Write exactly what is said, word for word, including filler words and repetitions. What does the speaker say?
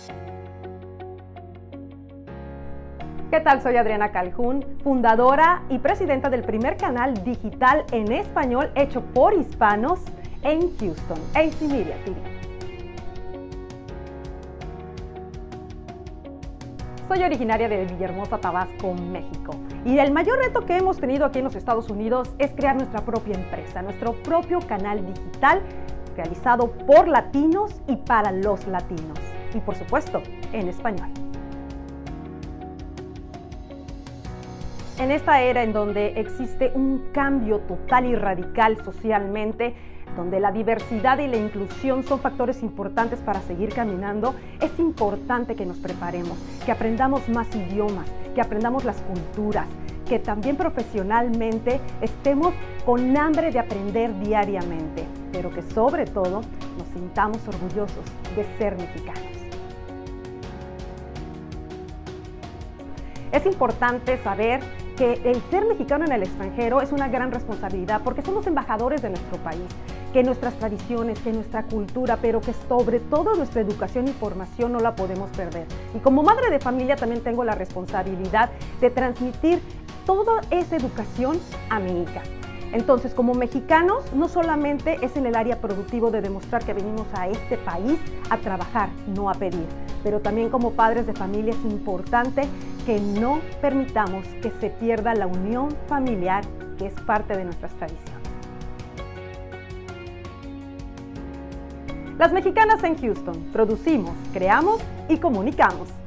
¿Qué tal? Soy Adriana Caljún, fundadora y presidenta del primer canal digital en español hecho por hispanos en Houston, A C Media T V. Soy originaria de Villahermosa, Tabasco, México. Y el mayor reto que hemos tenido aquí en los Estados Unidos es crear nuestra propia empresa, nuestro propio canal digital realizado por latinos y para los latinos. Y por supuesto, en español. En esta era en donde existe un cambio total y radical socialmente, donde la diversidad y la inclusión son factores importantes para seguir caminando, es importante que nos preparemos, que aprendamos más idiomas, que aprendamos las culturas, que también profesionalmente estemos con hambre de aprender diariamente, pero que sobre todo nos sintamos orgullosos de ser mexicanos. Es importante saber que el ser mexicano en el extranjero es una gran responsabilidad porque somos embajadores de nuestro país, que nuestras tradiciones, que nuestra cultura, pero que sobre todo nuestra educación y formación no la podemos perder. Y como madre de familia también tengo la responsabilidad de transmitir toda esa educación a mi hija. Entonces, como mexicanos, no solamente es en el área productivo de demostrar que venimos a este país a trabajar, no a pedir, pero también como padres de familia es importante que no permitamos que se pierda la unión familiar, que es parte de nuestras tradiciones. Las mexicanas en Houston producimos, creamos y comunicamos.